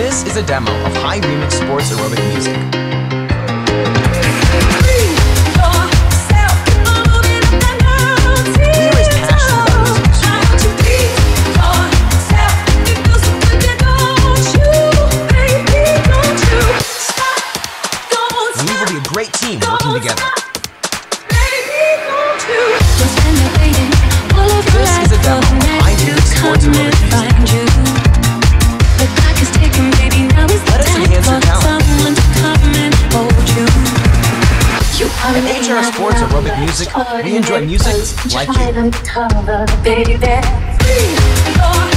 This is a demo of High Remix Sports Aerobic Music. We will be a great team working together. This is a demo of High Remix Sports Aerobic Music. Let us enhance your talent. At HR Sports Aerobic Music, we enjoy music like you.